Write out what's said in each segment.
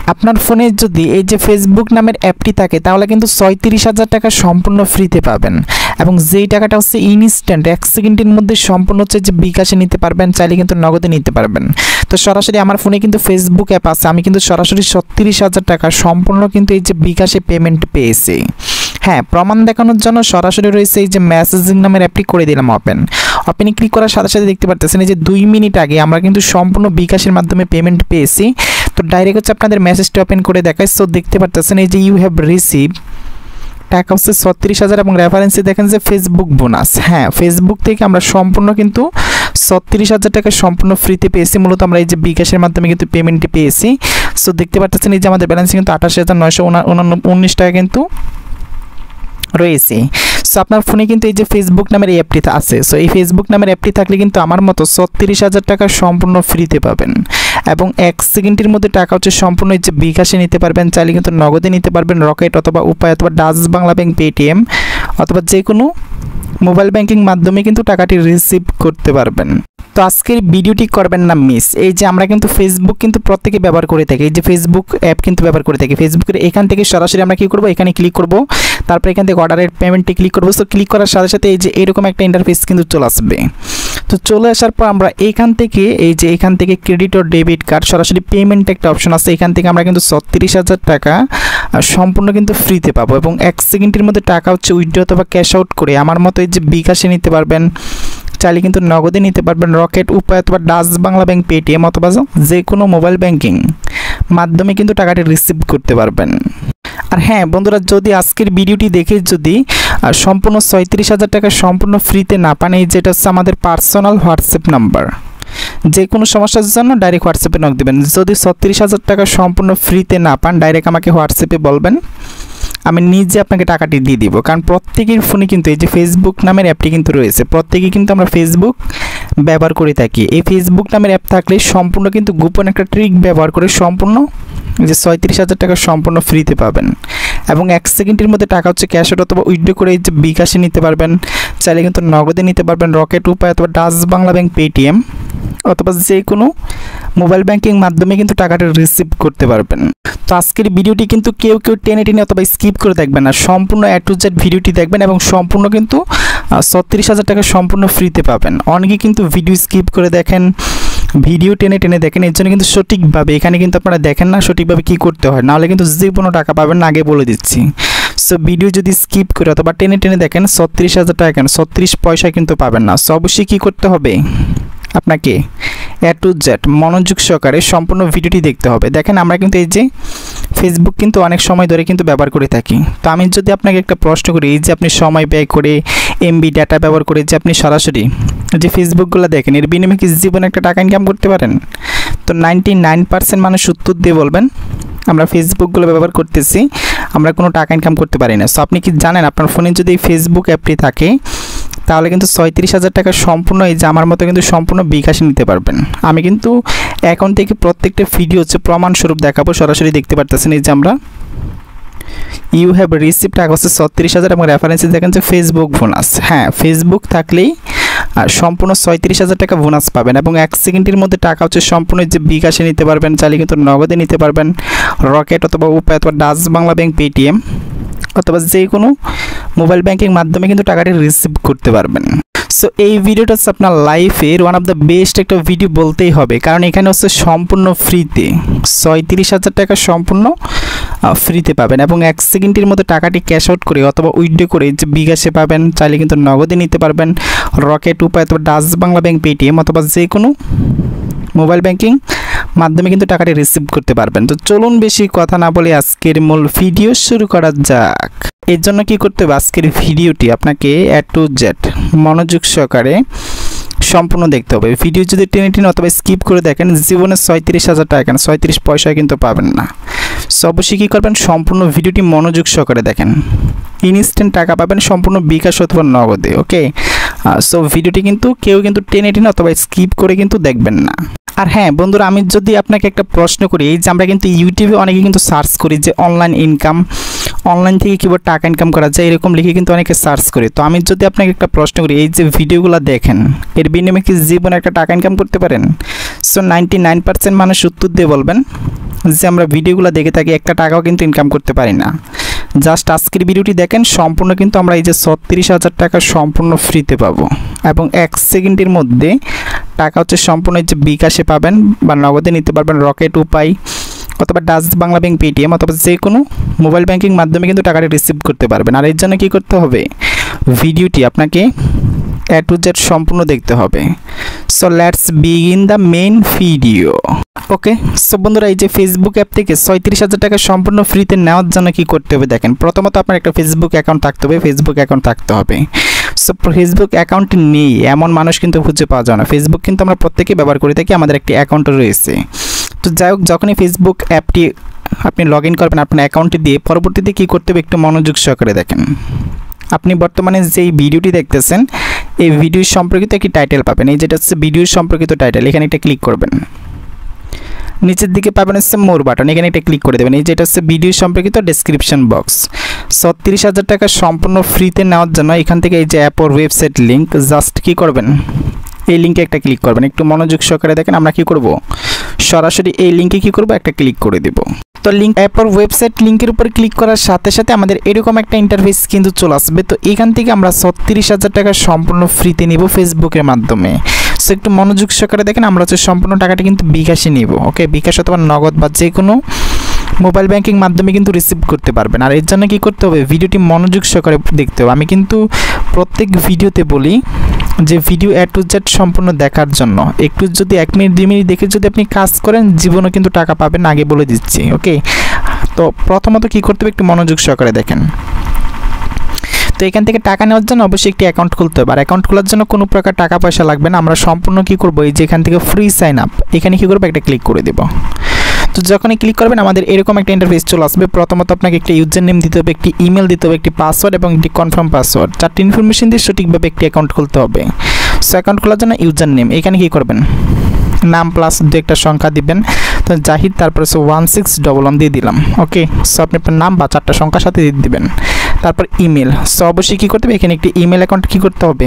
আপনার ফোনে যদি এই যে ফেসবুক নামের অ্যাপটি থাকে তাহলে কিন্তু ৩৬,০০০ টাকা সম্পূর্ণ ফ্রিতে পাবেন এবং যেই টাকাটা হচ্ছে ইনস্ট্যান্ট 1 সেকেন্ডের মধ্যে সম্পূর্ণ হচ্ছে যে বিকাশে নিতে পারবেন, চাইলে কিন্তু নগদে নিতে পারবেন। তো সরাসরি আমার ফোনে কিন্তু ফেসবুক অ্যাপ আছে, আমি কিন্তু সরাসরি ৩৬,০০০ টাকা সম্পূর্ণ কিন্তু এই যে বিকাশে পেমেন্ট পেয়েছি। হ্যাঁ, প্রমাণ দেখানোর জন্য সরাসরি রয়েছে এই যে মেসেজিং নামের অ্যাপটি করে দিলাম ওপেনে ক্লিক করার সাথে সাথে দেখতে পারতেছেন এই যে 2 মিনিট আগে আমরা কিন্তু সম্পূর্ণ বিকাশের মাধ্যমে পেমেন্ট পেয়েছি। তো ডাইরেক্ট হচ্ছে আপনাদের মেসেজটা ওপেন করে দেখায়। সো দেখতে পারতেছেন এই যে ইউ হ্যাভ রিসিভ টাকা হচ্ছে ৩৬,০০০ এবং রেফারেন্সে দেখেন যে ফেসবুক বোনাস। হ্যাঁ, ফেসবুক থেকে আমরা সম্পূর্ণ কিন্তু ৩৬,০০০ টাকা সম্পূর্ণ ফ্রিতে পেয়েছি। মূলত আমরা এই যে বিকাশের মাধ্যমে কিন্তু পেমেন্টটি পেয়েছি। সো দেখতে পাচ্ছেন এই যে আমাদের ব্যালেন্সে কিন্তু ৮৮,৯১৯ টাকা কিন্তু রয়েছে। সো আপনার ফোনে কিন্তু এই যে ফেসবুক নামের এই অ্যাপটি আছে। সো এই ফেসবুক নামের অ্যাপটি থাকলে কিন্তু আমার মতো ৩৬,০০০ টাকা সম্পূর্ণ ফ্রিতে পাবেন এবং 1 সেকেন্ডের মধ্যে টাকা হচ্ছে সম্পূর্ণ এই যে বিকাশে নিতে পারবেন, চাইলে কিন্তু নগদে নিতে পারবেন, রকেট অথবা উপায় অথবা ডাচ বাংলা ব্যাংক, পেটিএম অথবা যে কোনো মোবাইল ব্যাংকিং মাধ্যমে কিন্তু টাকাটি রিসিভ করতে পারবেন। তো আজকের ভিডিওটি করবেন না মিস। এই যে আমরা কিন্তু ফেসবুক কিন্তু প্রত্যেকে ব্যবহার করে থাকি, এই যে ফেসবুক অ্যাপ কিন্তু ব্যবহার করে থাকি। ফেসবুকের এখান থেকে সরাসরি আমরা কি করব, এখানে ক্লিক করব, তারপর এখান থেকে অর্ডারের পেমেন্টে ক্লিক করব। সো ক্লিক করার সাথে সাথে এই যে এরকম একটা ইন্টারফেস কিন্তু চলে আসবে। তো চলে আসার পর আমরা এখান থেকে এই যে এখান থেকে ক্রেডিট ও ডেবিট কার্ড সরাসরি পেমেন্ট একটা অপশন আছে, এখান থেকে আমরা কিন্তু ৩৬,০০০ টাকা সম্পূর্ণ কিন্তু ফ্রিতে পাবো এবং 1 সেকেন্ডের মধ্যে টাকা হচ্ছে উইথড্র অথবা ক্যাশ আউট করে আমার মতো এই যে বিকাশে নিতে পারবেন, চাইলে কিন্তু নগদে নিতে পারবেন, রকেট উপায় অথবা ডাচ বাংলা ব্যাংক, পেটিএম অথবা যে কোনো মোবাইল ব্যাংকিং মাধ্যমে কিন্তু টাকাটি রিসিভ করতে পারবেন। আর হ্যাঁ বন্ধুরা, যদি আজকের ভিডিওটি দেখে যদি সম্পূর্ণ ৩৬,০০০ টাকা সম্পূর্ণ ফ্রিতে না পান, এই যেটা হচ্ছে আমাদের পার্সোনাল হোয়াটসঅ্যাপ নাম্বার, যে কোনো সমস্যার জন্য ডাইরেক্ট হোয়াটসঅ্যাপে নক দেবেন। যদি ৩৬,০০০ টাকা সম্পূর্ণ ফ্রিতে না পান, ডাইরেক্ট আমাকে হোয়াটসঅ্যাপে বলবেন, আমি নিজে আপনাকে টাকাটি দিয়ে দিব। কারণ প্রত্যেকের ফোনে কিন্তু এই যে ফেসবুক নামের অ্যাপটি কিন্তু রয়েছে, প্রত্যেকেই কিন্তু আমরা ফেসবুক ব্যবহার করে থাকি। এই ফেসবুক নামের অ্যাপ থাকলে সম্পূর্ণ কিন্তু গোপন একটা ট্রিক ব্যবহার করে সম্পূর্ণ যে ৩৬,০০০ টাকা সম্পূর্ণ ফ্রিতে পাবেন এবং 1 সেকেন্ডের মধ্যে টাকা হচ্ছে ক্যাশ আউট অথবা উইথড্র করে এই যে বিকাশে নিতে পারবেন, চাইলে কিন্তু নগদে নিতে পারবেন, রকেট উপায় অথবা ডাচ বাংলা ব্যাংক, পেটিএম অথবা যে কোনো মোবাইল ব্যাংকিং মাধ্যমে কিন্তু টাকাটা রিসিভ করতে পারবেন। তো আজকের ভিডিওটি কিন্তু কেউ টেনে অথবা স্কিপ করে দেখবেন না, সম্পূর্ণ A to Z ভিডিওটি দেখবেন এবং সম্পূর্ণ কিন্তু ৩৬,০০০ টাকা সম্পূর্ণ ফ্রিতে পাবেন। অনেকে কিন্তু ভিডিও স্কিপ করে দেখেন, ভিডিও টেনে দেখেন, এর জন্য কিন্তু সঠিকভাবে এখানে কিন্তু আপনারা দেখেন না সঠিকভাবে কি করতে হয়, নাহলে কিন্তু যে কোনো টাকা পাবেন না, আগে বলে দিচ্ছি। সো ভিডিও যদি স্কিপ করে অথবা টেনে দেখেন ৩৬,০০০ টাকা কেন ৩৬ পয়সা কিন্তু পাবেন না। সো অবশ্যই কী করতে হবে, আপনাকে A to Z মনোযোগ সহকারে সম্পূর্ণ ভিডিওটি দেখতে হবে। দেখেন আমরা কিন্তু এই যে ফেসবুক কিন্তু অনেক সময় ধরে কিন্তু ব্যবহার করে থাকি। তো আমি যদি আপনাকে একটা প্রশ্ন করি, এই যে আপনি সময় ব্যয় করে MB ডাটা ব্যবহার করে যে আপনি সরাসরি যে ফেসবুকগুলো দেখেন, এর বিনিময়ে কি জীবনে একটা টাকা ইনকাম করতে পারেন? তো 99% মানুষ উত্তর দিয়ে বলবেন আমরা ফেসবুকগুলো ব্যবহার করতেছি, আমরা কোনো টাকা ইনকাম করতে পারি না। সো আপনি কি জানেন আপনার ফোনে যদি এই ফেসবুক অ্যাপটি থাকে তাহলে কিন্তু ৩৬,০০০ টাকা সম্পূর্ণ এই যে আমার মতো কিন্তু সম্পূর্ণ বিকাশে নিতে পারবেন। আমি কিন্তু এখন থেকে প্রত্যেকটা ভিডিও হচ্ছে প্রমাণস্বরূপ দেখাবো। সরাসরি দেখতে পারতেছেন এই যে আমরা ইউ হ্যাভ রিসিভ টাকা হচ্ছে ৩৬,০০০ এবং রেফারেন্সে দেখেন যে ফেসবুক বোনাস। হ্যাঁ, ফেসবুক থাকলেই সম্পূর্ণ ৩৬,০০০ টাকা বোনাস পাবেন এবং 1 সেকেন্ডের মধ্যে টাকা হচ্ছে সম্পূর্ণ যে বিকাশে নিতে পারবেন, চাইলে কিন্তু নগদে নিতে পারবেন, রকেট অথবা উপায় অথবা ডাচ বাংলা ব্যাংক, পেটিএম অথবা যে কোনো মোবাইল ব্যাংকিং মাধ্যমে কিন্তু টাকাটি রিসিভ করতে পারবেন। সো এই ভিডিওটা হচ্ছে আপনার লাইফের ওয়ান অফ দ্য বেস্ট একটা ভিডিও বলতেই হবে, কারণ এখানে হচ্ছে সম্পূর্ণ ফ্রিতে ৩৬,০০০ টাকা সম্পূর্ণ ফ্রিতে পাবেন এবং 1 সেকেন্ডের মধ্যে টাকাটি ক্যাশ আউট করে অথবা উইথড্র করে যে বিকাশে পাবেন, চাইলে কিন্তু নগদে নিতে পারবেন, রকেট উপায় অথবা ডাচ বাংলা ব্যাংক, পেটিএম অথবা যে কোনো মোবাইল ব্যাংকিং মাধ্যমে কিন্তু টাকাটি রিসিভ করতে পারবেন। তো চলুন বেশি কথা না বলে আজকের মূল ভিডিও শুরু করা যাক। এর জন্য কি করতে হবে, আজকের ভিডিওটি আপনাকে A to Z মনোযোগ সহকারে সম্পূর্ণ দেখতে হবে। ভিডিও যদি টেনে অথবা স্কিপ করে দেখেন, জীবনে ৩৬,০০০ টাকা কেন ৩৬ পয়সা কিন্তু পাবেন না। সো অবশ্যই কী করবেন, সম্পূর্ণ ভিডিওটি মনোযোগ সহকারে দেখেন, ইনস্ট্যান্ট টাকা পাবেন সম্পূর্ণ বিকাশ অথবা নগদে। ওকে, সো ভিডিওটি কিন্তু কেউ কিন্তু টেনে অথবা স্কিপ করে কিন্তু দেখবেন না। আর হ্যাঁ বন্ধুরা, আমি যদি আপনাকে একটা প্রশ্ন করি, এই যে আমরা কিন্তু ইউটিউবে অনেকে কিন্তু সার্চ করি যে অনলাইন ইনকাম, অনলাইন থেকে কীভাবে টাকা ইনকাম করা যায়, এরকম লিখে কিন্তু অনেকে সার্চ করি। তো আমি যদি আপনাকে একটা প্রশ্ন করি, এই যে ভিডিওগুলো দেখেন, এর বিনিময়ে কি জীবনে একটা টাকা ইনকাম করতে পারেন? সো 99% মানুষ উত্তর দিয়ে বলবেন যে আমরা ভিডিওগুলো দেখে থাকি, একটা টাকাও কিন্তু ইনকাম করতে পারি না। জাস্ট আজকের ভিডিওটি দেখেন, সম্পূর্ণ কিন্তু আমরা এই যে 36,000 টাকা সম্পূর্ণ ফ্রিতে পাবো এবং 1 সেকেন্ডের মধ্যে টাকা হচ্ছে সম্পূর্ণ যে বিকাশে পাবেন বা নগদে নিতে পারবেন, রকেট উপায় অথবা ডাচ বাংলা ব্যাংক, পেটিএম অথবা যে কোনো মোবাইল ব্যাংকিং মাধ্যমে কিন্তু টাকাটা রিসিভ করতে পারবেন। আর এর জন্য কী করতে হবে, ভিডিওটি আপনাকে A to Z সম্পূর্ণ দেখতে হবে। So let's begin the main video. Okay, so বন্ধুরা, এই যে ফেসবুক অ্যাপ থেকে 36,000 টাকা সম্পূর্ণ ফ্রিতে নেওয়ার জন্য কী করতে হবে দেখেন। প্রথমত আপনার একটা ফেসবুক অ্যাকাউন্ট থাকতে হবে, সো ফেসবুক অ্যাকাউন্ট নেই এমন মানুষ কিন্তু খুঁজে পাওয়া যায় না। ফেসবুক কিন্তু আমরা প্রত্যেকেই ব্যবহার করে থাকি, আমাদের একটি অ্যাকাউন্ট রয়েছে। তো যাই হোক, যখনই ফেসবুক অ্যাপটি আপনি লগ ইন করবেন আপনার অ্যাকাউন্টটি দিয়ে, পরবর্তীতে কী করতে হবে একটু মনোযোগ সহকারে দেখেন। আপনি বর্তমানে যেই ভিডিওটি দেখতেছেন এই ভিডিও সম্পর্কিত একটি টাইটেল পাবেন, এই যেটা হচ্ছে ভিডিও সম্পর্কিত টাইটেল, এখানে একটা ক্লিক করবেন। নিচের দিকে পাবেন হচ্ছে মোর বাটন, এখানে একটা ক্লিক করে দেবেন। এই যেটা হচ্ছে ভিডিও সম্পর্কিত ডেসক্রিপশন বক্স। 36,000 টাকা সম্পূর্ণ ফ্রিতে নেওয়ার জন্য এখান থেকে এই যে app or website link, just কী করবেন এই লিঙ্কে একটা ক্লিক করবেন। একটু মনোযোগ সহকারে দেখেন, আমরা কী করব সরাসরি এই লিঙ্কে কী করব একটা ক্লিক করে দেব। তো লিঙ্ক অ্যাপর ওয়েবসাইট লিঙ্কের উপর ক্লিক করার সাথে সাথে আমাদের এরকম একটা ইন্টারফেস কিন্তু চলে আসবে। তো এখান থেকে আমরা 36,000 টাকা সম্পূর্ণ ফ্রিতে নিব ফেসবুকের মাধ্যমে। সো একটু মনোযোগ সহকারে দেখেন, আমরা হচ্ছে সম্পূর্ণ টাকাটা কিন্তু বিকাশে নিব। ওকে, বিকাশ অথবা নগদ বা যে কোনো মোবাইল ব্যাংকিং মাধ্যমে কিন্তু রিসিভ করতে পারবেন। আর এর জন্য কী করতে হবে, ভিডিওটি মনোযোগ সহকারে দেখতে হবে। আমি কিন্তু প্রত্যেক ভিডিওতে বলি যে ভিডিও A to Z সম্পূর্ণ দেখার জন্য একটু যদি 1 মিনিট 2 মিনিট দেখে যদি আপনি কাজ করেন জীবনও কিন্তু টাকা পাবেন, আগে বলে দিচ্ছি। ওকে, তো প্রথমত কী করতে হবে একটু মনোযোগ সহকারে দেখেন। তো এখান থেকে টাকা নেওয়ার জন্য অবশ্যই একটি অ্যাকাউন্ট খুলতে হবে। আর অ্যাকাউন্ট খোলার জন্য কোনো প্রকার টাকা পয়সা লাগবে না। আমরা সম্পূর্ণ কী করবো, এই যে এখান থেকে ফ্রি সাইন আপ, এখানে কী করবো একটা ক্লিক করে দেব। তো যখনই ক্লিক করবেন আমাদের এরকম একটা ইন্টারফেস চলে আসবে। প্রথমত আপনাকে একটা ইউজার নেম দিতে হবে, একটি ইমেল দিতে হবে, একটি পাসওয়ার্ড এবং একটি কনফার্ম পাসওয়ার্ড, 4টি ইনফরমেশন দিয়ে সঠিকভাবে একটি অ্যাকাউন্ট খুলতে হবে। সো অ্যাকাউন্ট খোলার জন্য ইউজার নেম, এখানে কী করবেন নাম প্লাস 2 একটা সংখ্যা দিবেন। তো জাহিদ, তারপরে 1611 দিয়ে দিলাম। ওকে, সো আপনি আপনার নাম বা 4টা সংখ্যার সাথে দিয়ে দিবেন। তারপর ইমেল, সো অবশ্যই কী করতে হবে এখানে একটি ইমেল অ্যাকাউন্ট কী করতে হবে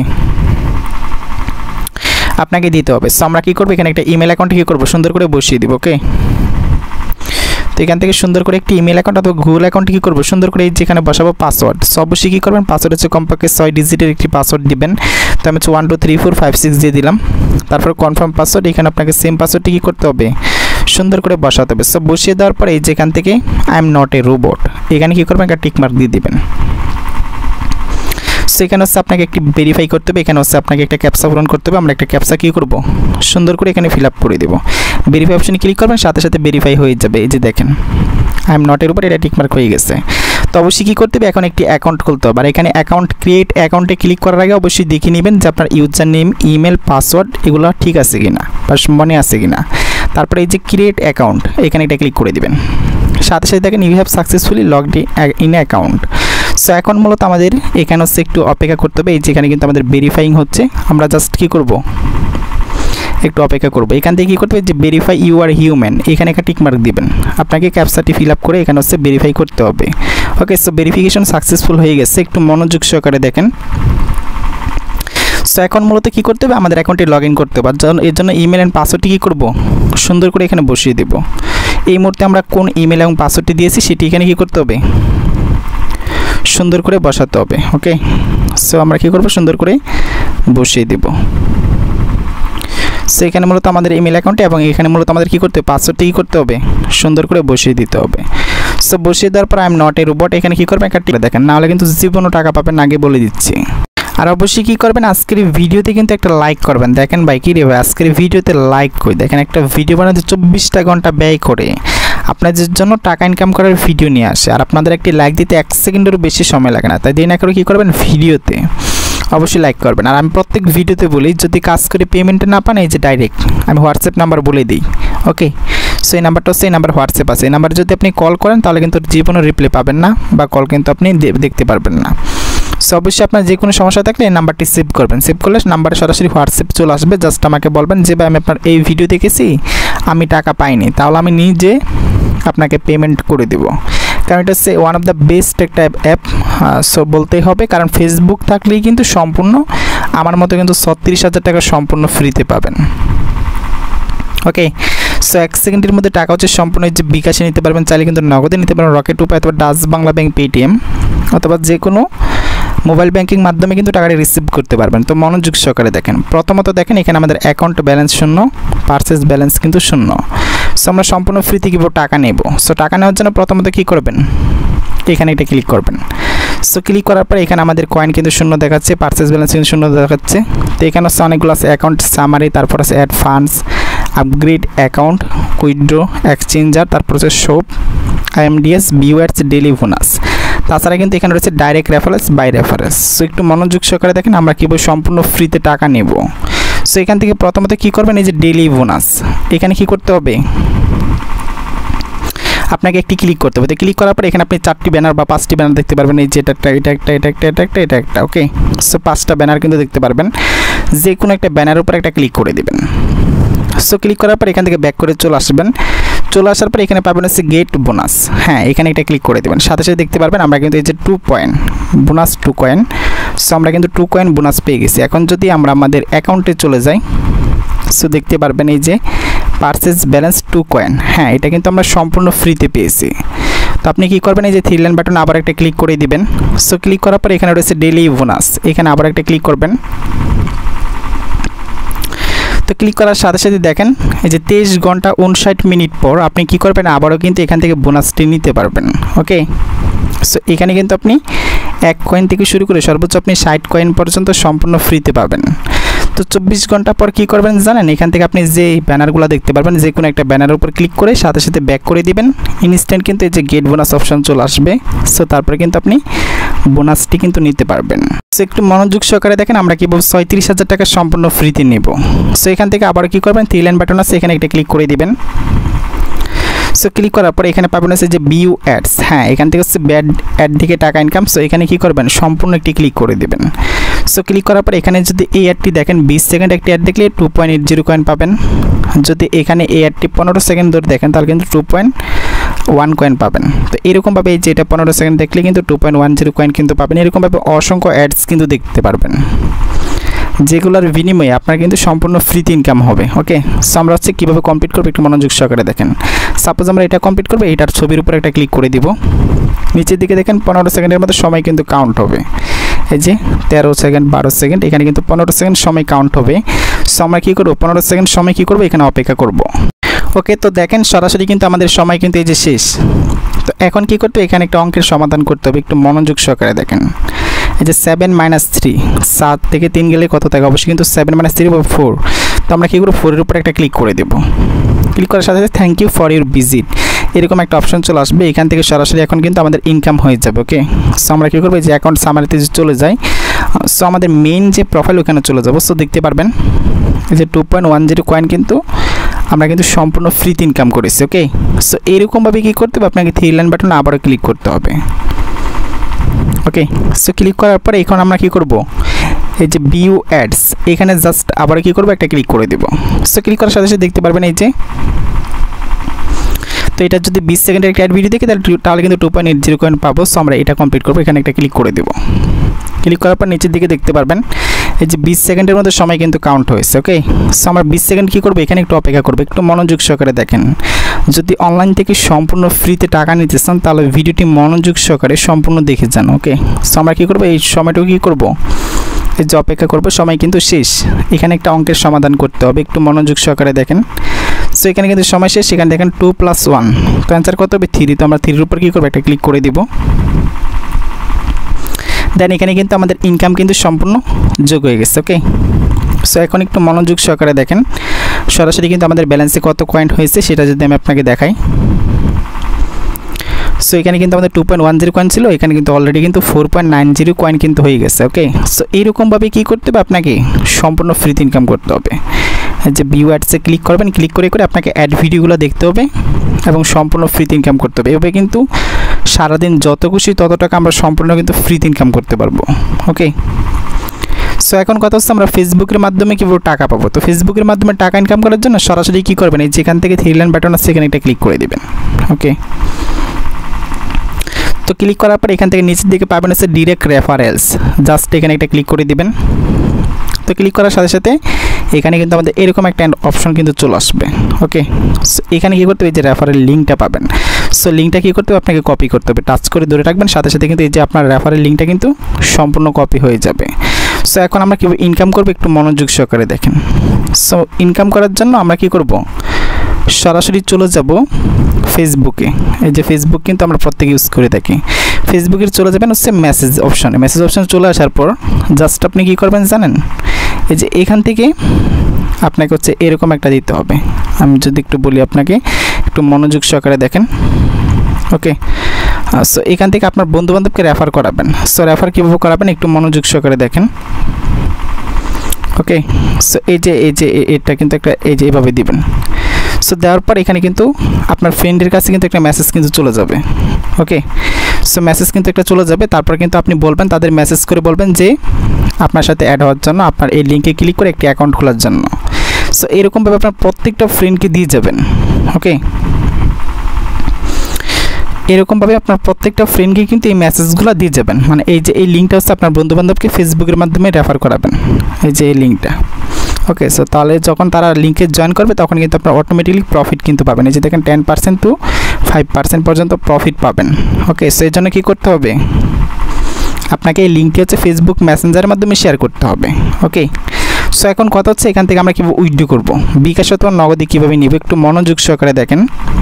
আপনাকে দিতে হবে। সো আমরা কী করবো এখানে একটা ইমেল অ্যাকাউন্ট কী করবো সুন্দর করে বসিয়ে দিব। ওকে, তো এখান থেকে সুন্দর করে একটি ইমেল অ্যাকাউন্ট অথবা গুগল অ্যাকাউন্ট কী করবো সুন্দর করে যেখানে বসাবো পাসওয়ার্ড। সো অবশ্যই কী করবেন, পাসওয়ার্ড হচ্ছে কমপক্ষে 6 ডিজিটের একটি পাসওয়ার্ড দিবেন। তো আমি হচ্ছে 1 2 3 4 5 6 দিয়ে দিলাম। তারপর কনফার্ম পাসওয়ার্ড, এখানে আপনাকে সেম পাসওয়ার্ডটি কী করতে হবে সুন্দর করে বসাতে হবে। সো বসিয়ে দেওয়ার পরে এই যেখান থেকে I am not a robot, এখানে কী করবেন একটা টিকমার্ক দিয়ে দিবেন। সো এখানে হচ্ছে আপনাকে একটি ভেরিফাই করতে হবে, এখানে হচ্ছে আপনাকে একটা ক্যাপচা পূরণ করতে হবে। আমরা একটা ক্যাপচা কী করব সুন্দর করে এখানে ফিল আপ করে দেবো। ভেরিফাই অপশনে ক্লিক করবেন, সাথে সাথে ভেরিফাই হয়ে যাবে। এই যে দেখেন আই এম নট এর উপর এটা টিকমার্ক হয়ে গেছে। তো অবশ্যই কী করতে হবে এখন একটি অ্যাকাউন্ট খুলতে হবে। আর এখানে অ্যাকাউন্ট ক্রিয়েট অ্যাকাউন্টে ক্লিক করার আগে অবশ্যই দেখে নেবেন যে আপনার ইউজার নেম, ইমেল, পাসওয়ার্ড এগুলো ঠিক আছে কিনা বা মনে আছে কিনা। তারপরে এই যে ক্রিয়েট অ্যাকাউন্ট এখানে এটা ক্লিক করে দিবেন। সাথে সাথে দেখেন you have successfully logged in account. So এখন মূলত আমাদের এখানে হচ্ছে একটু অপেক্ষা করতে হবে। এই যেখানে কিন্তু আমাদের ভেরিফাইং হচ্ছে, আমরা জাস্ট কী করব একটু অপেক্ষা করব। এখান থেকে কী করতে হবে যে ভেরিফাই ইউ আর হিউম্যান, এখানে একটা টিকমার্ক দিবেন। আপনাকে ক্যাপচাটি ফিল আপ করে এখানে হচ্ছে ভেরিফাই করতে হবে। ওকে, সো ভেরিফিকেশন সাকসেসফুল হয়ে গেছে, একটু মনোযোগ সহকারে দেখেন। সো এখন মূলত কী করতে হবে আমাদের অ্যাকাউন্টে লগ ইন করতে হবে। এর জন্য ইমেল অ্যান্ড পাসওয়ার্ডটি কী করব সুন্দর করে এখানে বসিয়ে দেব। এই মুহূর্তে আমরা কোন ইমেল এবং পাসওয়ার্ডটি দিয়েছি সেটি এখানে কী করতে হবে সুন্দর করে বসাতে হবে। ওকে, সো আমরা কী করব সুন্দর করে বসিয়ে দেব। সো এখানে মূলত আমাদের ইমেল অ্যাকাউন্টে এবং এখানে মূলত আমাদের কী করতে হবে পাসওয়ার্ডটি কী করতে হবে সুন্দর করে বসিয়ে দিতে হবে। সো বসিয়ে দেওয়ার পর I am not a robot এখানে কী করবেন একটা টিক দেখেন, নাহলে কিন্তু জীবনও টাকা পাবেন আগে বলে দিচ্ছি। আর অবশ্যই কী করবেন আজকের ভিডিওতে কিন্তু একটা লাইক করবেন। দেখেন ভাই কী রে ভাই আজকের ভিডিওতে লাইক কই, দেখেন একটা ভিডিও বানাতে 24টা ঘন্টা ব্যয় করে আপনাদের জন্য টাকা ইনকাম করার ভিডিও নিয়ে আসে। আর আপনাদের একটি লাইক দিতে 1 সেকেন্ডেরও বেশি সময় লাগে না, তাই দেরি না করে কী করবেন ভিডিওতে অবশ্যই লাইক করবেন। আর আমি প্রত্যেক ভিডিওতে বলি যদি কাজ করে পেমেন্ট না পান এই যে ডাইরেক্ট আমি হোয়াটসঅ্যাপ নাম্বার বলে দিই। ওকে, সো এই নাম্বারটা হচ্ছে এই নাম্বার হোয়াটসঅ্যাপ আছে, এই নাম্বারে যদি আপনি কল করেন তাহলে কিন্তু জীবনও রিপ্লাই পাবেন না বা কল কিন্তু আপনি দেখতে পারবেন না। সো অবশ্যই আপনার যে কোনো সমস্যা থাকলে এই নাম্বারটি সেভ করবেন, সেভ করলে নাম্বারে সরাসরি হোয়াটসঅ্যাপ চলে আসবে। জাস্ট আমাকে বলবেন যে ভাই আমি আপনার এই ভিডিও দেখেছি আমি টাকা পাইনি, তাহলে আমি নিজে আপনাকে পেমেন্ট করে দেব। কারণ এটা হচ্ছে ওয়ান অফ দ্য বেস্ট একটা অ্যাপ, সো বলতেই হবে। কারণ ফেসবুক থাকলেই কিন্তু সম্পূর্ণ আমার মতো কিন্তু 36,000 টাকা সম্পূর্ণ ফ্রিতে পাবেন। ওকে। সো 1 সেকেন্ডের মধ্যে টাকা হচ্ছে সম্পূর্ণ যে বিকাশে নিতে পারবেন, চাইলে কিন্তু নগদে নিতে পারবেন, রকেট উপায় অথবা ডাচ বাংলা ব্যাংক পেটিএম অথবা যে কোনো মোবাইল ব্যাংকিং মাধ্যমে কিন্তু টাকাটা রিসিভ করতে পারবেন। তো মনোযোগ সহকারে দেখেন। প্রথমত দেখেন এখানে আমাদের অ্যাকাউন্ট ব্যালেন্স শূন্য, পারচেজ ব্যালেন্স কিন্তু শূন্য। সো আমরা সম্পূর্ণ ফ্রিতে কীভাবে টাকা নেব। সো টাকা নেওয়ার জন্য প্রথমত কী করবেন, এখানে এটা ক্লিক করবেন। সো ক্লিক করার পরে এখানে আমাদের কয়েন কিন্তু শূন্য দেখাচ্ছে, পারচেজ ব্যালেন্স কিন্তু শূন্য দেখাচ্ছে। তো এখানে হচ্ছে অনেকগুলো আছে, অ্যাকাউন্ট সামারি, তারপর আছে add funds, upgrade account, withdraw, exchanger, তারপর হচ্ছে shop, IMDS, viewers, daily bonus. তাছাড়া কিন্তু এখানে রয়েছে direct reference, by reference. So একটু মনোযোগ সহকারে দেখেন আমরা কীভাবে সম্পূর্ণ ফ্রিতে টাকা নেব। সো এখান থেকে প্রথমত কী করবেন, এই যে ডেইলি বোনাস, এখানে কী করতে হবে, আপনাকে একটি ক্লিক করতে হবে। তো ক্লিক করার পরে এখানে আপনি 4টি ব্যানার বা 5টি ব্যানার দেখতে পারবেন। এই যে এটা একটা ওকে। সো 5টা ব্যানার কিন্তু দেখতে পারবেন, যে কোনো একটা ব্যানারের উপর একটা ক্লিক করে দেবেন। সো ক্লিক করার পর এখান থেকে ব্যাক করে চলে আসবেন। চলে আসার পর এখানে পাবেন হচ্ছে গেট বোনাস, হ্যাঁ এখানে একটা ক্লিক করে দেবেন। সাথে সাথে দেখতে পারবেন আমরা কিন্তু এই যে 2 কয়েন বোনাস, 2 কয়েন। সো আমরা কিন্তু 2 কয়েন বোনাস পেয়ে গেছি। এখন যদি আমরা আমাদের অ্যাকাউন্টে চলে যাই, সো দেখতে পারবেন এই যে পারচেজ ব্যালেন্স 2 কয়েন, হ্যাঁ এটা কিন্তু আমরা সম্পূর্ণ ফ্রিতে পেয়েছি। তো আপনি কী করবেন, এই যে 3 লাইন বাটন আবার একটা ক্লিক করে দিবেন। সো ক্লিক করার পর এখানে রয়েছে ডেইলি বোনাস, এখানে আবার একটা ক্লিক করবেন। তো ক্লিক করার সাথে সাথে দেখেন এই যে 23 ঘন্টা 59 মিনিট পর আপনি কী করবেন, আবারও কিন্তু এখান থেকে বোনাসটি নিতে পারবেন। ওকে। সো এখানে কিন্তু আপনি 1 কয়েন থেকে শুরু করে সর্বোচ্চ আপনি 60 কয়েন পর্যন্ত সম্পূর্ণ ফ্রিতে পাবেন। তো 24 ঘন্টা পর কী করবেন জানেন, এখান থেকে আপনি যে ব্যানারগুলো দেখতে পারবেন, যে কোনো একটা ব্যানারের উপর ক্লিক করে সাথে সাথে ব্যাক করে দিবেন। ইনস্ট্যান্ট কিন্তু এই যে গেট বোনাস অপশন চলে আসবে। সো তারপরে কিন্তু আপনি বোনাসটি কিন্তু নিতে পারবেন। সো একটু মনোযোগ সহকারে দেখেন আমরা কীভাবে 36,000 টাকা সম্পূর্ণ ফ্রিতে নেব। সো এখান থেকে আবার কী করবেন, 3 লাইন বাটন আছে, এখানে একটা ক্লিক করে দিবেন। সো ক্লিক করার পরে এখানে পাবেন হচ্ছে যে ভিউ অ্যাডস, হ্যাঁ এখান থেকে হচ্ছে ব্যাড অ্যাড থেকে টাকা ইনকাম। সো এখানে কী করবেন, সম্পূর্ণ একটি ক্লিক করে দেবেন। সো ক্লিক করার পরে এখানে যদি এই অ্যাডটি দেখেন 20 সেকেন্ড একটি অ্যাড দেখলে 2.80 কয়েন পাবেন। যদি এখানে এই অ্যাডটি 15 সেকেন্ড ধরে দেখেন তাহলে কিন্তু 2.1 কয়েন পাবেন। তো এরকমভাবে এই যে এটা 15 সেকেন্ড দেখলে কিন্তু 2.10 কয়েন কিন্তু পাবেন। এরকমভাবে অসংখ্য অ্যাডস কিন্তু দেখতে পারবেন, যেগুলোর বিনিময়ে আপনার কিন্তু সম্পূর্ণ ফ্রিতে ইনকাম হবে। ওকে। সো আমরা হচ্ছে কীভাবে কমপ্লিট করবো একটু মনোযোগ সহকারে দেখেন। সাপোজ আমরা এটা কমপ্লিট করবো, এটার ছবির উপর একটা ক্লিক করে দিব। নিচের দিকে দেখেন 15 সেকেন্ডের মধ্যে সময় কিন্তু কাউন্ট হবে। এই যে 13 সেকেন্ড, 12 সেকেন্ড, এখানে কিন্তু 15 সেকেন্ড সময় কাউন্ট হবে। সো আমরা কী করবো, 15 সেকেন্ড সময় কী করবো, এখানে অপেক্ষা করব। ওকে। তো দেখেন সরাসরি কিন্তু আমাদের সময় কিন্তু এই যে শেষ। তো এখন কী করতে হবে, এখানে একটা অঙ্কের সমাধান করতে হবে, একটু মনোযোগ সহকারে দেখেন। এই যে 7 - 3, 7 থেকে 3 গেলে কত থাকে, অবশ্যই কিন্তু 7 - 3 = 4। তো আমরা কী করবো, 4-এর উপর একটা ক্লিক করে দেবো। ক্লিক করার সাথে সাথে thank you for your visit এরকম একটা অপশন চলে আসবে। এখান থেকে সরাসরি এখন কিন্তু আমাদের ইনকাম হয়ে যাবে। ওকে। সো আমরা কী করবো, যে অ্যাকাউন্ট সামারিতে চলে যাই। সো আমাদের মেইন যে প্রোফাইল ওখানে চলে যাবো। সো দেখতে পারবেন এই যে 2.10 কয়েন কিন্তু আমরা কিন্তু সম্পূর্ণ ফ্রিতে ইনকাম করেছি। ওকে। সো এরকমভাবে কী করতে হবে, আপনাকে 3 লাইন বাটন আবারও ক্লিক করতে হবে। ওকে। সো ক্লিক করার পরে এখন আমরা কী করব, এই যে ভিউ অ্যাডস, এখানে জাস্ট আবার কী করবো, একটা ক্লিক করে দেব। সো ক্লিক করার সাথে সাথে দেখতে পারবেন এই যে, তো এটা যদি 20 সেকেন্ডের একটা অ্যাড ভিডিও দেখি তাহলে কিন্তু 2.80 কয়েন পাবো। সো আমরা এটা কমপ্লিট করবো, এখানে একটা ক্লিক করে দেবো। ক্লিক করার পর নিচের দিকে দেখতে পারবেন এই যে 20 সেকেন্ডের মধ্যে সময় কিন্তু কাউন্ট হয়েছে। ওকে। সো আমরা 20 সেকেন্ড কী করবো, এখানে একটু অপেক্ষা করবো। একটু মনোযোগ সহকারে দেখেন। যদি অনলাইন থেকে সম্পূর্ণ ফ্রিতে টাকা নিতে চান তাহলে ভিডিওটি মনোযোগ সহকারে সম্পূর্ণ দেখে যান। ওকে। সো আমরা কী করবো, এই সময়টুকু কী করবো, এই যে অপেক্ষা করবো, সময় কিন্তু শেষ। এখানে একটা অঙ্কের সমাধান করতে হবে, একটু মনোযোগ সহকারে দেখেন। সো এখানে কিন্তু সময় শেষ, এখানে দেখেন 2 + 1, তো অ্যান্সার কত হবে 3। তো আমরা 3-এর উপর কী করবো, একটা ক্লিক করে দিব। দেন এখানে কিন্তু আমাদের ইনকাম কিন্তু সম্পূর্ণ যোগ হয়ে গেছে। ওকে। সো এখন একটু মনোযোগ সহকারে দেখেন সরাসরি কিন্তু আমাদের ব্যালেন্সে কত কয়েন হয়েছে সেটা যদি আমি আপনাকে দেখাই। সো এখানে কিন্তু আমাদের 2.10 কয়েন ছিল, এখানে কিন্তু অলরেডি কিন্তু 4.90 কয়েন কিন্তু হয়ে গেছে। ওকে। সো এইরকমভাবে কী করতে হবে, আপনাকে সম্পূর্ণ ফ্রিতে ইনকাম করতে হবে। যে ভিউ অ্যাডসে ক্লিক করবেন, ক্লিক করে করে আপনাকে অ্যাড ভিডিওগুলো দেখতে হবে এবং সম্পূর্ণ ফ্রিতে ইনকাম করতে হবে। এভাবে কিন্তু সারাদিন যত খুশি তত টাকা আমরা সম্পূর্ণ কিন্তু ফ্রিতে ইনকাম করতে পারবো। ওকে। সো এখন কথা হচ্ছে আমরা ফেসবুকের মাধ্যমে কীভাবে টাকা পাবো। তো ফেসবুকের মাধ্যমে টাকা ইনকাম করার জন্য সরাসরি কী করবেন, এই যেখান থেকে 3 লাইন বাটন আছে এখানে একটা ক্লিক করে দেবেন। ওকে। তো ক্লিক করার পর এখান থেকে নিচের দিকে পাবেন হচ্ছে ডিরেক্ট রেফারেন্স, জাস্ট এখানে একটা ক্লিক করে দিবেন। তো ক্লিক করার সাথে সাথে এখানে কিন্তু আমাদের এরকম একটা অপশন কিন্তু চলে আসবে। ওকে, সো এখানে কী করতে হবে, এই যে রেফারেল লিঙ্কটা পাবেন। সো লিঙ্কটা কী করতে হবে, আপনাকে কপি করতে হবে, টাচ করে ধরে রাখবেন, সাথে সাথে কিন্তু এই যে আপনার রেফারেল লিঙ্কটা কিন্তু সম্পূর্ণ কপি হয়ে যাবে। সো এখন আমরা কীভাবে ইনকাম করবো একটু মনোযোগ সহকারে দেখেন। সো ইনকাম করার জন্য আমরা কি করব, সরাসরি চলে যাব ফেসবুকে। এই যে ফেসবুক কিন্তু আমরা প্রত্যেকে ইউজ করে থাকি। ফেসবুকে চলে যাবেন হচ্ছে মেসেজ অপশনে। মেসেজ অপশনে চলে আসার পর জাস্ট আপনি কী করবেন জানেন, এই যে এখান থেকে আপনাকে হচ্ছে এরকম একটা দিতে হবে। আমি যদি একটু বলি আপনাকে, একটু মনোযোগ সহকারে দেখেন। ওকে, সো এখান থেকে আপনার বন্ধুবান্ধবকে রেফার করাবেন। সো রেফার কীভাবে করাবেন একটু মনোযোগ সহকারে দেখেন। ওকে, সো এই যে এটা কিন্তু একটা এই যে এভাবে দিবেন। সো দেওয়ার পর এখানে কিন্তু আপনার ফ্রেন্ডের কাছে কিন্তু একটা মেসেজ কিন্তু চলে যাবে। ওকে, সো মেসেজ কিন্তু একটা চলে যাবে। তারপর কিন্তু আপনি বলবেন, তাদের মেসেজ করে বলবেন যে আপনার সাথে অ্যাড হওয়ার জন্য, আপনার এই লিঙ্কে ক্লিক করে একটি অ্যাকাউন্ট খোলার জন্য। সো এরকমভাবে আপনার প্রত্যেকটা ফ্রেন্ডকে দিয়ে যাবেন। ওকে, এরকমভাবে আপনার প্রত্যেকটা ফ্রেন্ডকে কিন্তু এই মেসেজগুলো দিয়ে যাবেন। মানে এই যে এই লিঙ্কটা হচ্ছে আপনার বন্ধুবান্ধবকে ফেসবুকের মাধ্যমে রেফার করাবেন, এই যে এই লিঙ্কটা। ওকে, সো তাহলে যখন তারা লিঙ্কে জয়েন করবে তখন কিন্তু আপনার অটোমেটিকলি প্রফিট কিন্তু পাবেন। এই যে দেখেন 10% to 5% পর্যন্ত প্রফিট পাবেন। ওকে, সো এই জন্য কী করতে হবে, আপনাকে এই লিঙ্কটি হচ্ছে ফেসবুক মেসেঞ্জারের মাধ্যমে শেয়ার করতে হবে। ওকে, সো এখন কথা হচ্ছে এখান থেকে আমরা কীভাবে উইথড্র করব, বিকাশ অথবা নগদে কীভাবে নিব একটু মনোযোগ সহকারে দেখেন।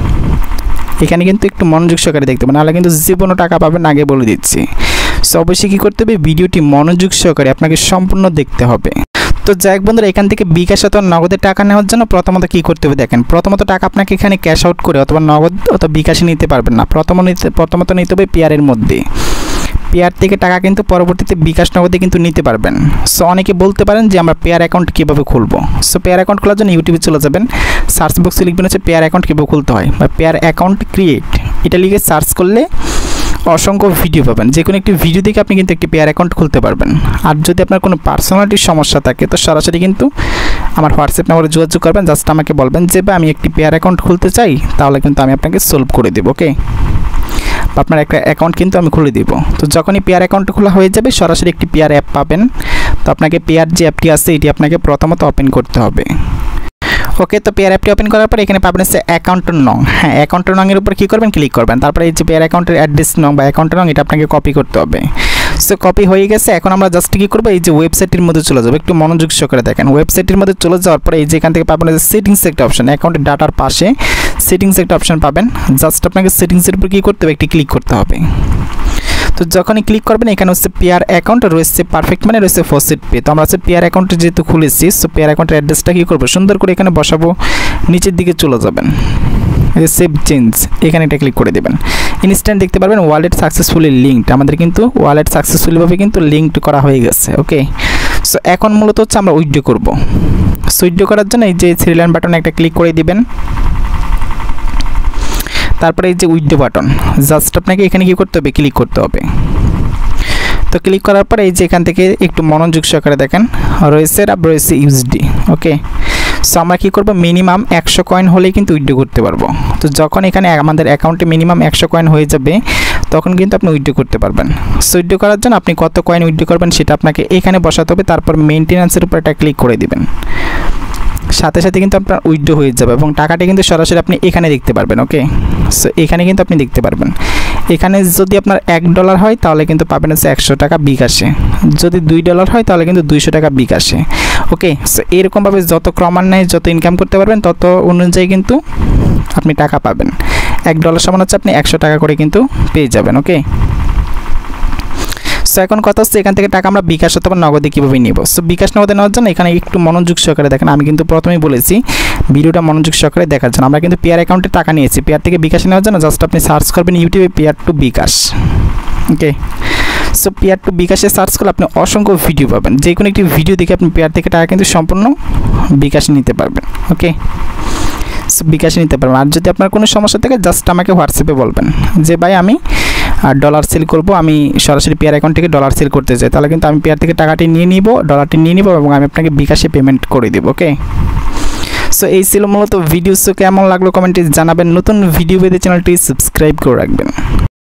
এখানে কিন্তু একটু মনোযোগ সহকারে দেখতে পাবেন, নাহলে কিন্তু জীবনও টাকা পাবেন, আগে বলে দিচ্ছি। সো অবশ্যই কী করতে হবে, ভিডিওটি মনোযোগ সহকারে আপনাকে সম্পূর্ণ দেখতে হবে। তো যাই হোক বন্ধুরা, এখান থেকে বিকাশ অথবা নগদের টাকা নেওয়ার জন্য প্রথমত কী করতে হবে দেখেন। প্রথমত টাকা আপনাকে এখানে ক্যাশ আউট করে অথবা নগদ অথবা বিকাশে নিতে পারবেন না। প্রথমত নিতে হবে পেয়ারের মধ্যে। পেয়ার থেকে টাকা কিন্তু পরবর্তীতে বিকাশ নগদে কিন্তু নিতে পারবেন। সো অনেকে বলতে পারেন যে আমরা পেয়ার অ্যাকাউন্ট কীভাবে খুলবো। সো পেয়ার অ্যাকাউন্ট খোলার জন্য ইউটিউবে চলে যাবেন, সার্চ বক্সে লিখবেন হচ্ছে পেয়ার অ্যাকাউন্ট কীভাবে খুলতে হয় বা পেয়ার অ্যাকাউন্ট ক্রিয়েট, এটা লিখে সার্চ করলে অসংখ্য ভিডিও পাবেন। যে কোনো একটি ভিডিও দেখে আপনি কিন্তু একটি পেয়ার অ্যাকাউন্ট খুলতে পারবেন। আর যদি আপনার কোনো পার্সোনালিটির সমস্যা থাকে তো সরাসরি কিন্তু আমার হোয়াটসঅ্যাপ নাম্বারে যোগাযোগ করবেন, জাস্ট আমাকে বলবেন যে আমি একটি পেয়ার অ্যাকাউন্ট খুলতে চাই, তাহলে কিন্তু আমি আপনাকে সলভ করে দেবো। ওকে, আপনার একটা অ্যাকাউন্ট কিন্তু আমি খুলে দিব। তো যখনই পেয়ার অ্যাকাউন্ট খোলা হয়ে যাবে সরাসরি একটি পেয়ার অ্যাপ পাবেন। তো আপনাকে পেয়ার যে অ্যাপটি আছে এটি আপনাকে প্রথমত ওপেন করতে হবে। ওকে, তো পেয়ার অ্যাপটি ওপেন করার পর এখানে পাবেন হচ্ছে অ্যাকাউন্টের নং। হ্যাঁ, অ্যাকাউন্টের নংয়ের উপর কী করবেন, ক্লিক করবেন। তারপরে এই যে পেয়ার অ্যাকাউন্টের অ্যাড্রেস নং বা অ্যাকাউন্টের নং এটা আপনাকে কপি করতে হবে। সো কপি হয়ে গেছে। এখন আমরা জাস্ট কী করবো, এই যে ওয়েবসাইটের মধ্যে চলে যাবো। একটু মনোযোগ সহকারে দেখেন। ওয়েবসাইটের মধ্যে চলে যাওয়ার পরে এই যে এখান থেকে পাবেন যে সেটিংস একটা অপশন, অ্যাকাউন্টের ডাটার পাশে সেটিংস একটা অপশন পাবেন। জাস্ট আপনাকে সেটিংসের উপর কী করতে হবে, একটি ক্লিক করতে হবে। তো যখনই ক্লিক করবেন এখানে হচ্ছে পেয়ার অ্যাকাউন্ট রয়েছে, পারফেক্ট মানে রয়েছে ফসিট পে। তো আমরা হচ্ছে পেয়ার অ্যাকাউন্টে যেহেতু খুলেছি, সো পেয়ার অ্যাকাউন্টের অ্যাড্রেসটা কী করবো, সুন্দর করে এখানে বসাবো, নিচের দিকে চলে যাবেন, এই যে সেভ চেঞ্জ এখানে এটা ক্লিক করে দেবেন। ইনস্ট্যান্ট দেখতে পারবেন ওয়ালেট সাকসেসফুলি লিঙ্কড, আমাদের কিন্তু ওয়ালেট সাকসেসফুলিভাবে কিন্তু লিঙ্কড করা হয়ে গেছে। ওকে, সো এখন মূলত হচ্ছে আমরা উইথড্র করবো। সো উইথড্র করার জন্য এই যে থ্রি লাইন বাটনে একটা ক্লিক করে দিবেন। তারপরে এই যে উইথড্র বাটন, জাস্ট আপনাকে এখানে কী করতে হবে, ক্লিক করতে হবে। তো ক্লিক করার পরে এই যে এখান থেকে একটু মনোযোগ সহকারে দেখেন রয়েছে ইউএসডি। ওকে, সো আমরা কী করবো, মিনিমাম 100 কয়েন হলেই কিন্তু উইথড্র করতে পারবো। তো যখন এখানে আমাদের অ্যাকাউন্টে মিনিমাম 100 কয়েন হয়ে যাবে তখন কিন্তু আপনি উইথড্র করতে পারবেন। সো উইথড্র করার জন্য আপনি কত কয়েন উইথড্র করবেন সেটা আপনাকে এখানে বসাতে হবে। তারপর মেইনটেন্যান্সের উপর একটা ক্লিক করে দিবেন, সাথে সাথে কিন্তু আপনার উইথড্র হয়ে যাবে এবং টাকাটা কিন্তু সরাসরি আপনি এখানে দেখতে পারবেন। ওকে, সো এখানে কিন্তু আপনি দেখতে পারবেন। এখানে যদি আপনার $1 হয় তাহলে কিন্তু পাবেন হচ্ছে 100 টাকা বিকাশে, যদি $2 হয় তাহলে কিন্তু 200 টাকা বিকাশে। ওকে, সো এরকমভাবে যত ক্রমান্বয়ে যত ইনকাম করতে পারবেন তত অনুযায়ী কিন্তু আপনি টাকা পাবেন। $1 সমান হচ্ছে আপনি 100 টাকা করে কিন্তু পেয়ে যাবেন। ওকে, সো এখন কথা হচ্ছে এখান থেকে টাকা আমরা বিকাশ অথবা নগদে কীভাবে নিব। সো বিকাশ নগদে নেওয়ার জন্য এখানে একটু মনোযোগ সহকারে দেখেন। আমি কিন্তু প্রথমেই বলেছি ভিডিওটা মনোযোগ সহকারে দেখার জন্য। আমরা কিন্তু পেয়ার অ্যাকাউন্টে টাকা নিয়েছি, পেয়ার থেকে বিকাশে নেওয়ার জন্য জাস্ট আপনি সার্চ করবেন ইউটিউবে Payeer to bKash. Okay, so Payeer to বিকাশে সার্চ করলে আপনি অসংখ্য ভিডিও পাবেন। যে কোনো একটি ভিডিও দেখে আপনি পেয়ার থেকে টাকা কিন্তু সম্পূর্ণ বিকাশে নিতে পারবেন। ওকে, সো বিকাশে নিতে পারবেন। আর যদি আপনার কোনো সমস্যা থাকে জাস্ট আমাকে হোয়াটসঅ্যাপে বলবেন যে ভাই আমি ডলার সেল করব, আমি সরাসরি পেয়ার অ্যাকাউন্ট থেকে ডলার সেল করতে চাই, তাহলে কিন্তু আমি পেয়ার থেকে টাকাটি নিয়ে নিব, ডলারটি নিয়ে নিব এবং আমি আপনাকে বিকাশে পেমেন্ট করে দেবো। ওকে, সো এই ছিল মূলত ভিডিও। সো কেমন লাগলো কমেন্টে জানাবেন। নতুন ভিডিও পেতে চ্যানেলটি সাবস্ক্রাইব করে রাখবেন।